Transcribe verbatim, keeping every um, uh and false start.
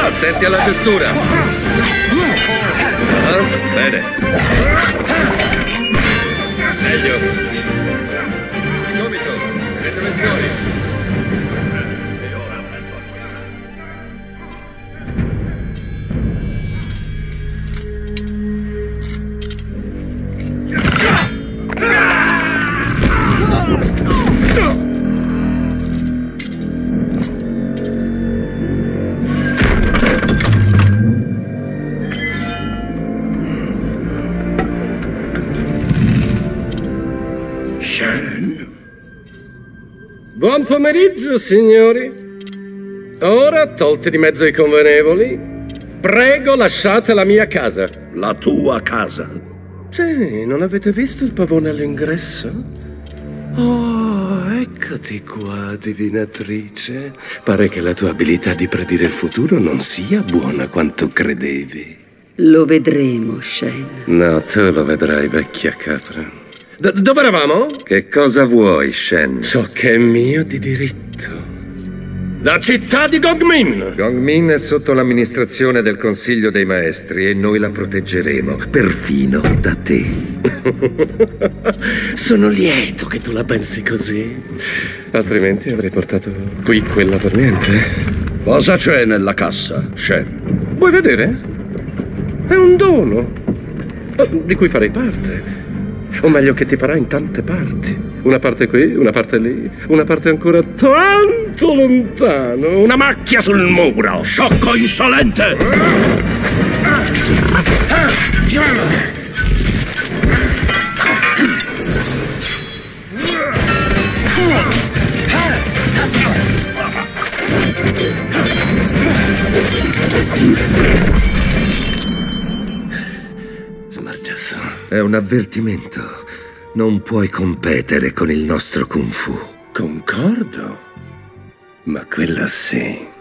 Attenti alla testura. Ah, bene. Meglio. Gomito, retroversori. E ora attento a Shen. Buon pomeriggio, signori. Ora, tolti di mezzo i convenevoli, prego lasciate la mia casa. La tua casa? Sì, non avete visto il pavone all'ingresso? Oh, eccoti qua, divinatrice. Pare che la tua abilità di predire il futuro non sia buona quanto credevi. Lo vedremo, Shen. No, tu lo vedrai, vecchia capra. D- dove eravamo? Che cosa vuoi, Shen? So che è mio di diritto. La città di Gongmin! Gongmin è sotto l'amministrazione del Consiglio dei Maestri e noi la proteggeremo, perfino da te. Sono lieto che tu la pensi così. Altrimenti avrei portato qui quella per niente. Cosa c'è nella cassa, Shen? Vuoi vedere? È un dono di cui farei parte. O meglio, che ti farà in tante parti. Una parte qui, una parte lì, una parte ancora tanto lontano. Una macchia sul muro. Sciocco insolente! Smargiasso. È un avvertimento. Non puoi competere con il nostro Kung Fu. Concordo. Ma quella sì.